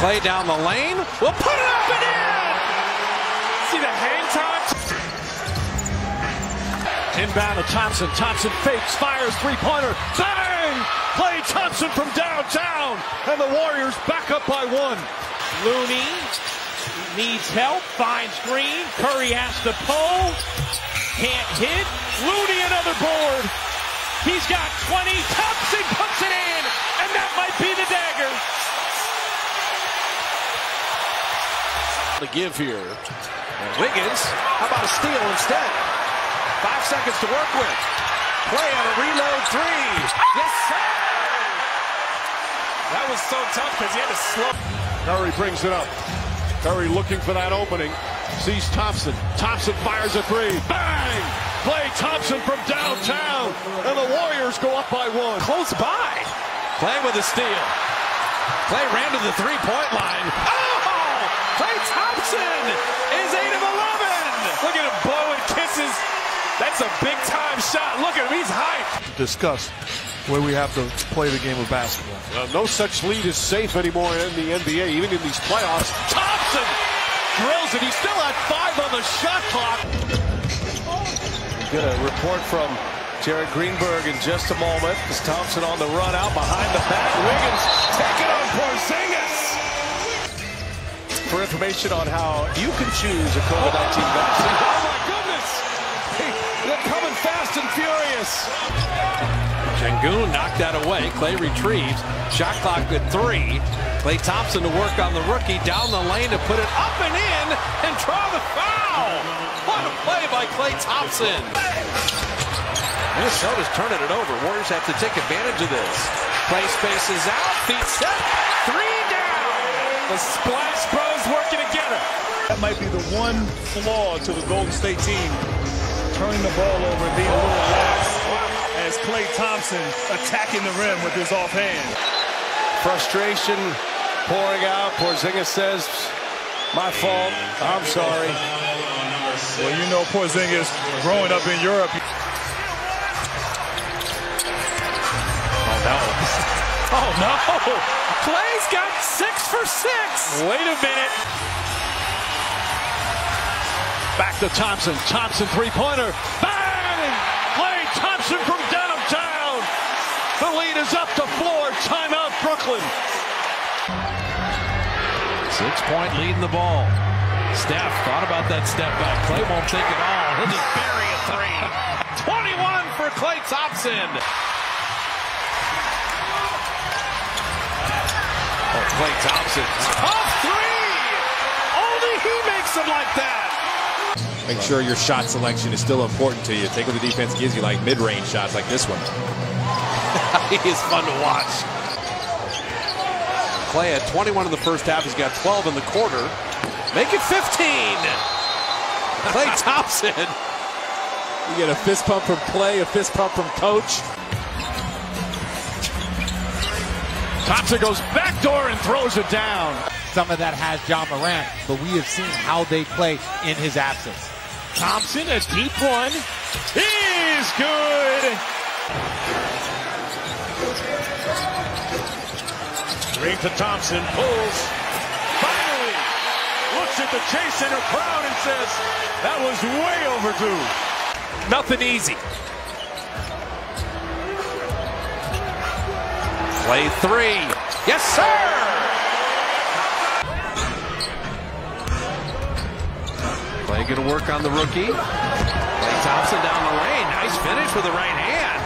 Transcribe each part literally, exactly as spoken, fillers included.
Klay down the lane. We'll put it up and in. See the hang time? Inbound to Thompson. Thompson fakes, fires, three-pointer. Bang! Klay Thompson from downtown. And the Warriors back up by one. Looney needs help. Finds Green. Curry has to pull. Can't hit. Looney another board. He's got twenty. Thompson puts it in. And that might be the dagger. To give here. And Wiggins, how about a steal instead? Five seconds to work with. Klay on a reload three. Yes, sir! That was so tough because he had to slow. Curry brings it up. Curry looking for that opening. Sees Thompson. Thompson fires a three. Bang! Klay Thompson from downtown. And the Warriors go up by one. Close by. Klay with a steal. Klay ran to the three-point line. Oh! Klay Thompson is eight of eleven. Look at him blowing kisses. That's a big-time shot. Look at him. He's hyped. Discuss where we have to play the game of basketball. Uh, no such lead is safe anymore in the N B A, even in these playoffs. Thompson drills it. He's still at five on the shot clock. We'll get a report from Jared Greenberg in just a moment. As Thompson on the run out behind the back. Wiggins taking on Porzingis. For information on how you can choose a COVID nineteen vaccine. Oh my goodness! They're coming fast and furious. Sengun knocked that away. Klay retrieves. Shot clock at three. Klay Thompson to work on the rookie. Down the lane to put it up and in and draw the foul. What a play by Klay Thompson. Minnesota's turning it over. Warriors have to take advantage of this. Klay spaces out. Feet set. Three down. The Splash Bros working together. That might be the one flaw to the Golden State team. Turning the ball over and being a little lax as Klay Thompson attacking the rim with his offhand. Frustration pouring out. Porzingis says, my fault. I'm sorry. Well, you know Porzingis growing up in Europe. Oh, no. Oh, no. Klay's got six for six. Wait a minute. Back to Thompson. Thompson three-pointer. Bang! Klay Thompson from downtown. The lead is up to four. Timeout, Brooklyn. Six-point lead in the ball. Steph thought about that step back. Klay won't take it all. He'll just bury a three. twenty-one for Klay Thompson. Oh, Klay Thompson. Tough three! Only he makes them like that. Make sure your shot selection is still important to you. Take what the defense gives you, like mid-range shots like this one. He is fun to watch. Klay had twenty-one in the first half. He's got twelve in the quarter. Make it fifteen. Klay Thompson. You get a fist pump from Klay, a fist pump from Coach. Thompson goes backdoor and throws it down. Some of that has John Morant, but we have seen how they play in his absence. Thompson, a deep one. He's good. Green to Thompson, pulls. Finally, looks at the Chase Center crowd and says, that was way overdue. Nothing easy. Klay three. Yes, sir. Klay going to work on the rookie. Klay Thompson down the lane. Nice finish with the right hand.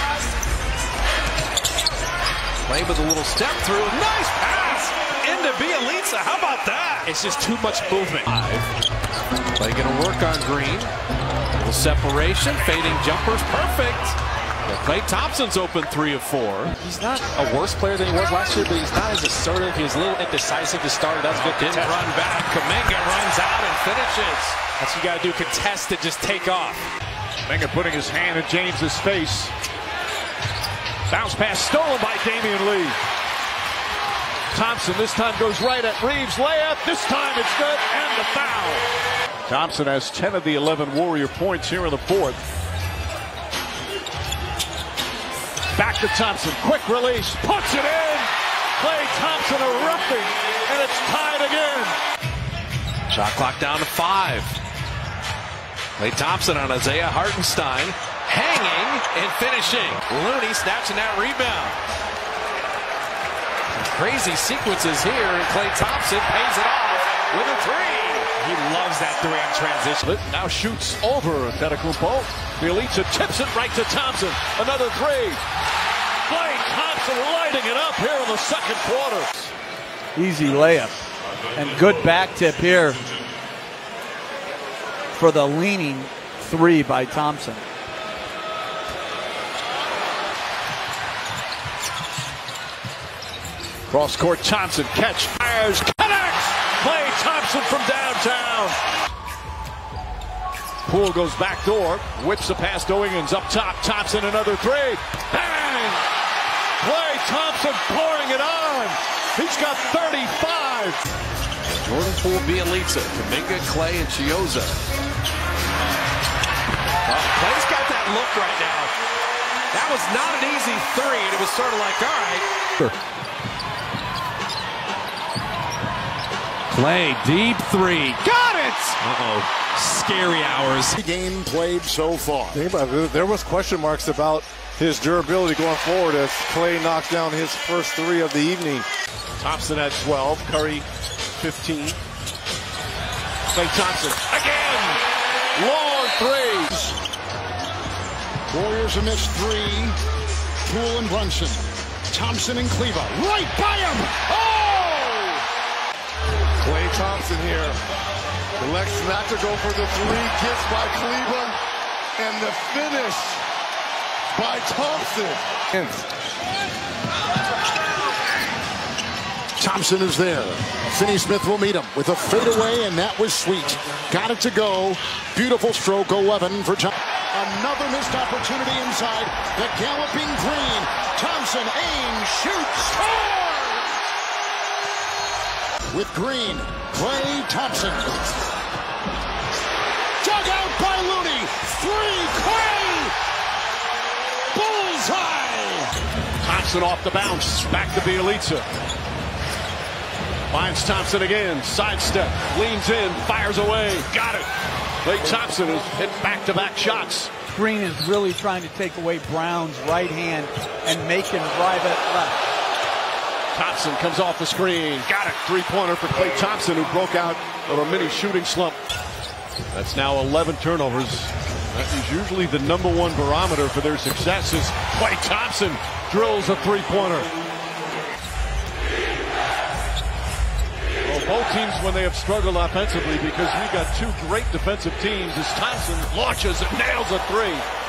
Klay with a little step through. Nice pass into Bielitsa. How about that? It's just too much movement. Klay going to work on Green. A little separation. Fading jumpers. Perfect. Well, Klay Thompson's open three of four. He's not a worse player than he was last year, but he's not as assertive. He was a little indecisive to start. That's good. Didn't contest. run back. Kuminga runs out and finishes. That's what you got to do. Contest it. Just take off. Kuminga putting his hand in James's face. Bounce pass stolen by Damian Lee. Thompson this time goes right at Reeves. Layup. This time it's good. And the foul. Thompson has ten of the eleven Warrior points here in the fourth. Back to Thompson. Quick release. Puts it in. Klay Thompson erupting, and it's tied again. Shot clock down to five. Klay Thompson on Isaiah Hartenstein, hanging and finishing. Looney snatching that rebound. Some crazy sequences here, and Klay Thompson pays it off with a three. He loves that three in transition. Now shoots over Antetokounmpo. Bielitsa tips it right to Thompson. Another three. Klay Thompson lighting it up here in the second quarter. Easy layup. And good back tip here for the leaning three by Thompson. Cross court Thompson, catch, fires, connects! Klay Thompson from downtown. Poole goes back door, whips the pass to Wiggins up top. Thompson another three. Bang! Klay Thompson pouring it on. He's got thirty-five. Jordan Poole, Bielitsa, Kuminga, Klay, and Chioza. Oh, Klay's got that look right now. That was not an easy three, and it was sort of like, all right. Klay, deep three. Got it! Uh-oh. Scary hours. Game played so far. There was question marks about his durability going forward as Klay knocked down his first three of the evening. Thompson at twelve, Curry fifteen. Klay Thompson again. Long threes. Warriors a missed three. Poole and Brunson. Thompson and Cleaver. Right by him. Oh! Klay Thompson here. Elects not to go for the three. Gets by Cleaver. And the finish by Thompson. Thompson is there. Finney-Smith will meet him with a fadeaway, and that was sweet. Got it to go. Beautiful stroke, eleven for Thompson. Another missed opportunity inside. The galloping Green. Thompson aims, shoots, score! With Green, Klay Thompson. Dug out by Looney. Three, Klay! Bullseye! Thompson off the bounce. Back to Bielitsa. Finds Thompson again. Sidestep. Leans in. Fires away. Got it. Klay Thompson has hit back-to-back shots. Green is really trying to take away Brown's right hand and make him drive it left. Thompson comes off the screen. Got it. Three-pointer for Klay Thompson, who broke out of a mini shooting slump. That's now eleven turnovers. That is usually the number one barometer for their success as Klay Thompson drills a three-pointer. Well, both teams, when they have struggled offensively, because we've got two great defensive teams, as Thompson launches and nails a three.